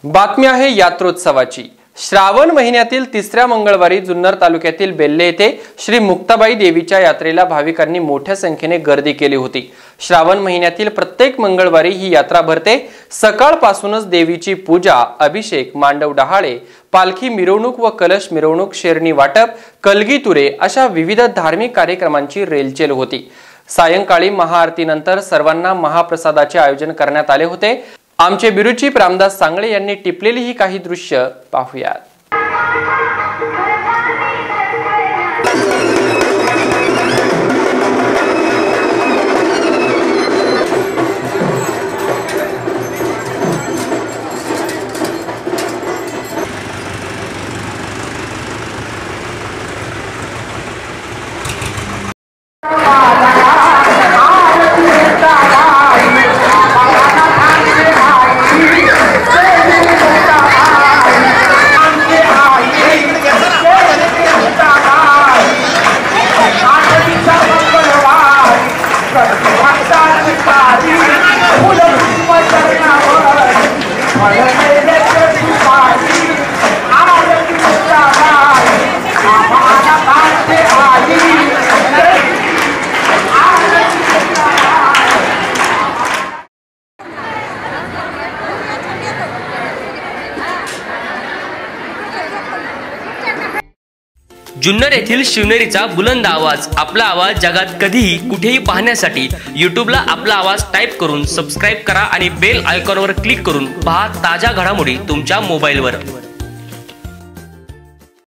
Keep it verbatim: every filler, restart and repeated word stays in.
बातमी आहे यात्रोत्सवाची। श्रावण महिन्यातील तिसऱ्या मंगळवारी जुन्नर तालुक्यातील बेल्ले येथे श्री मुक्ताबाई देवीच्या यात्रेला भाविकांनी मोठ्या संख्येने गर्दी केली होती। श्रावण महिन्यातील प्रत्येक मंगळवारी ही यात्रा भरते। सकाळपासूनच देवीची पूजा, अभिषेक, मांडव डहाळे, पालखी मिरवणूक व कलश मिरवणूक, शेरणी वाटप, कलगीतुरे अशा विविध धार्मिक कार्यक्रमांची रेलचेल होती। सायंकाळी महाआरतीनंतर सर्वांना महाप्रसादाचे आयोजन करण्यात आले होते। आमचे बिरुचिप रामदास सांगळे यांनी टिपलेली ही काही दृश्य पाहूयात। जुन्नर येथील शिवनेरीचा बुलंद आवाज, आपला आवाज जगात कधीही कुठेही पाहण्यासाठी यूट्यूबला आपला आवाज टाइप करून सबस्क्राइब करा आणि बेल आयकॉनवर क्लिक करून पहा ताज्या घडामोडी तुमच्या मोबाईलवर।